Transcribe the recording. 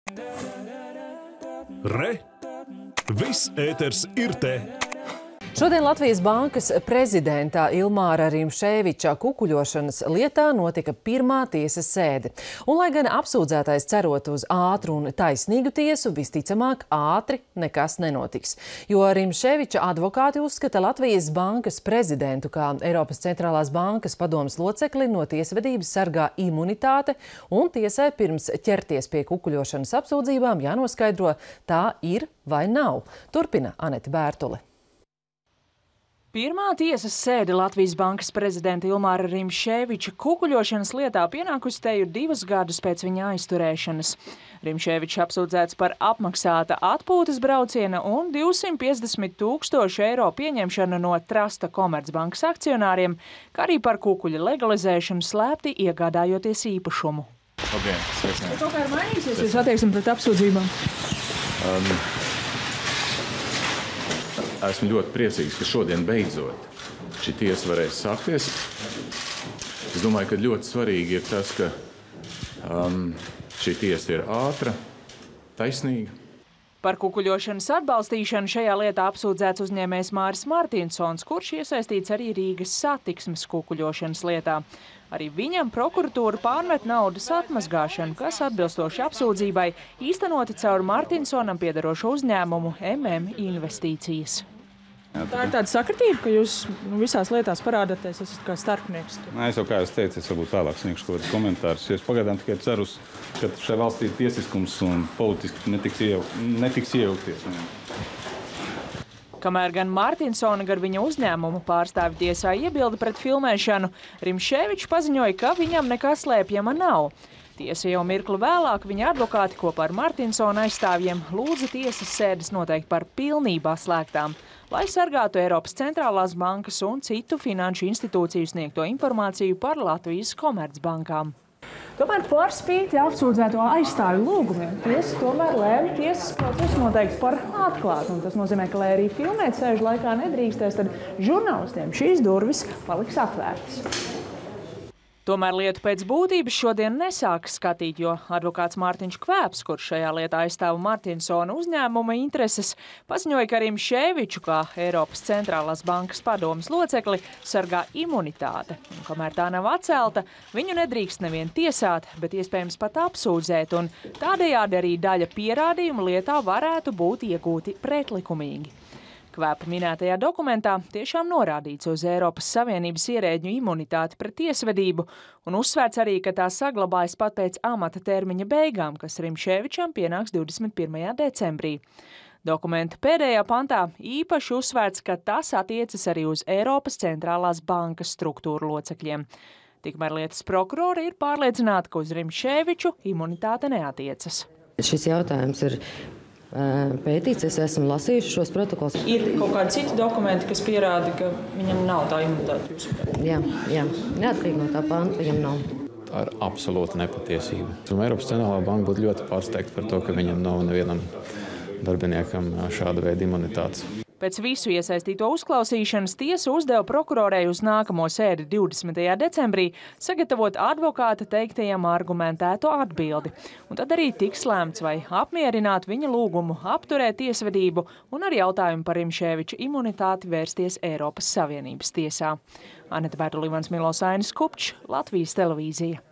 Re! Viss ēters ir te! Šodien Latvijas Bankas prezidenta Ilmāra Rimšēviča kukuļošanas lietā notika pirmā tiesas sēde. Un, lai gan apsūdzētais cerot uz ātru un taisnīgu tiesu, visticamāk ātri nekas nenotiks. Jo Rimšēviča advokāti uzskata Latvijas Bankas prezidentu kā Eiropas centrālās bankas padomes locekli no tiesvedības sargā imunitāte, un tiesai pirms ķerties pie kukuļošanas apsūdzībām jānoskaidro, tā ir vai nav. Turpina Anete Bērtule. Pirmā tiesas sēde Latvijas Bankas prezidenta Ilmāra Rimšēviča kukuļošanas lietā pienākusi te 2 gadus pēc viņa aizturēšanas. Rimšēvičs apsūdzēts par apmaksāta atpūtas brauciena un 250 000 eiro pieņemšanu no Trasta Komercbankas akcionāriem, kā arī par kukuļa legalizēšanu slēpti iegādājoties īpašumu. Kaut kā ir mainīsies jūs attieksmi pret apsūdzībām? Esmu ļoti priecīgs, ka šodien beidzot šī tiesa varēs sākties. Es domāju, ka ļoti svarīgi ir tas, ka šī tiesa ir ātra, taisnīga. Par kukuļošanas atbalstīšanu šajā lietā apsūdzēts uzņēmējs Māris Martinsons, kurš iesaistīts arī Rīgas satiksmes kukuļošanas lietā. Arī viņam prokuratūra pārmet naudas atmazgāšanu, kas atbilstoši apsūdzībai īstenoti caur Martinsonam piederošo uzņēmumu MM Investīcijas. Tā ir tāda sakritība, ka jūs visās lietās parādāties, esat kā starpnieks. Nē, es jau kā es teicu, es varbūt vēlāk sniegšu kaut kādus komentārus. Es pagaidām tikai ceru, ka šai valstī tiesiskums un politiski netiks iejaukties. Kamēr gan Martinsona, gan viņa uzņēmumu pārstāvi tiesā iebilda pret filmēšanu, Rimšēvičs paziņoja, ka viņam nekas slēpjama nav. Tiesa jau mirkli vēlāk viņa advokāti kopā ar Martinsona aizstāvjiem lūdza tiesas sēdes noteikt par pilnībā slēgtām, lai sargātu Eiropas centrālās bankas un citu finanšu institūciju sniegto informāciju par Latvijas komercbankām. Tomēr par spīti apsūdzēto aizstāvju lūgumiem tiesa tomēr lēma tiesas procesu noteikti par atklātu. Un tas nozīmē, ka, lai arī filmēt sēžu laikā nedrīkstēs, tad žurnālistiem šīs durvis paliks atvērtas. Tomēr lietu pēc būtības šodien nesāks skatīt, jo advokāts Mārtiņš Kvēps, kurš šajā lietā aizstāv Martinsona uzņēmuma intereses, paziņoja, ka Rimšēviču kā Eiropas centrālās bankas padomes locekli sargā imunitāte. Un, kamēr tā nav atcelta, viņu nedrīkst nevien tiesāt, bet iespējams pat apsūdzēt, un tādējādi arī daļa pierādījumu lietā varētu būt iegūti pretlikumīgi. Kvēpa minētajā dokumentā tiešām norādīts uz Eiropas Savienības ierēģņu imunitāti pret tiesvedību un uzsvērts arī, ka tā saglabājas pat pēc amata termiņa beigām, kas Rimšēvičam pienāks 21. decembrī. Dokumenta pēdējā pantā īpaši uzsvērts, ka tas attiecas arī uz Eiropas centrālās bankas struktūru locekļiem. Tikmēr lietas prokurori ir pārliecināti, ka uz Rimšēviču imunitāte neatiecas. Šis jautājums ir pētīts, es esmu lasījuši šos protokolus. Ir kaut kādi citi dokumenti, kas pierāda, ka viņam nav tā imunitāte jūsuprāt? Jā, neatkarīgi no tā panta viņam nav. Tā ir absolūta nepatiesība. Eiropas centrālā banka būtu ļoti pārsteigta par to, ka viņam nav nevienam darbiniekam šāda veida imunitātes. Pēc visu iesaistīto uzklausīšanas tiesa uzdeva prokurorei uz nākamo sēdi 20. decembrī sagatavot advokāta teiktajam argumentēto atbildi. Un tad arī tiks lēmts, vai apmierināt viņa lūgumu apturēt tiesvedību un ar jautājumu par Rimšēviča imunitāti vērsties Eiropas Savienības tiesā. Anete Bērtule, Ivans Milosainis Kupčs, Latvijas televīzija.